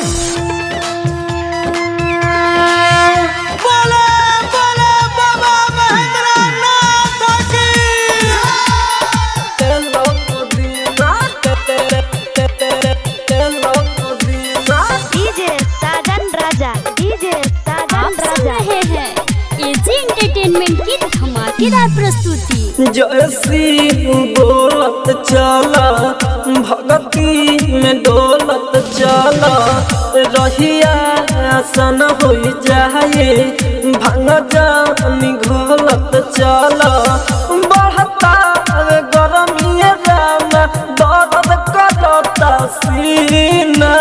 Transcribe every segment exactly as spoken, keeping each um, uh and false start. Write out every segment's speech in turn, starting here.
प्रस्तुति जैसी बोलत चला भगती में डोलत चला रहिया सन हो जाए भांग जानी घोलत चला बढ़ता गरमी राम दर्द करता सीना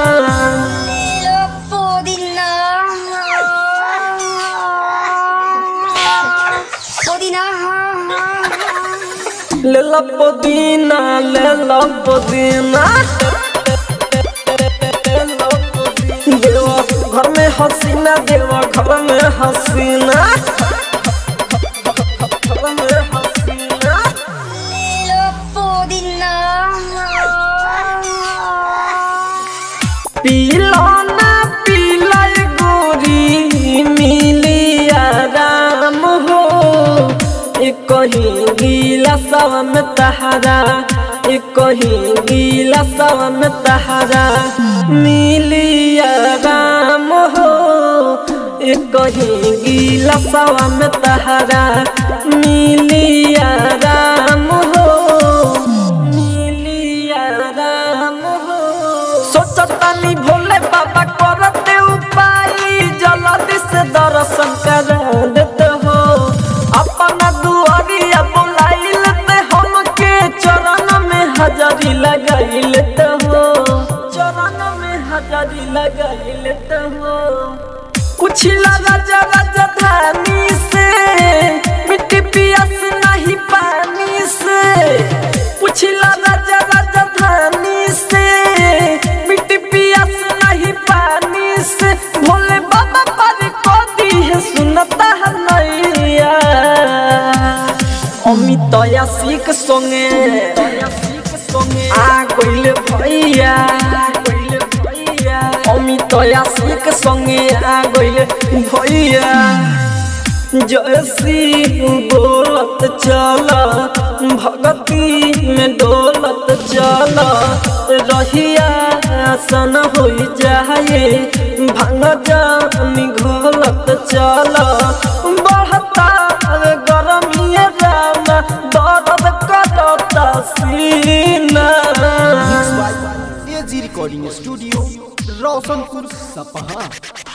ले ला पुदीना ले ला पुदीना देवा घर में हसीना देवा घर में हसीना घर में हसीना ले ला पुदीना पीला ना पीला गोरी मिली आराम हो एक कहीं गीला सवा में तहरा एक कहीं गीला सवा में तहरा मिली आराम हो एक कहीं गीला सवा में तहरा मिली आराम हो मिली आराम हो सोचता नहीं भोले बाबा करते उपाय जल्दी से दर्शन करा देते हो अपना दुआरिया बुलाई लेते हमके चरण में हजारी लगाई लेते हो चरण में हजारी लगाई लेते हो कुछ लगा जरा धानी से मिट्टी पियास नहीं पानी से कुछ लगा जरा धानी से मिट्टी पियास नहीं पानी से भोले बाबा पर को दी है सुनता है नैया अमित यासिक संगे आ गइले भैया अमित यासिक संगे आ गइले भैया जैसी बोलत चला भगती में डोलत चला रहिया सन हो जाए भांग जानी घोलत चला बढ़ता गरमी राम दर्द करता सीना। एजी रिकॉर्डिंग स्टूडियो रोशनपुर सपहा।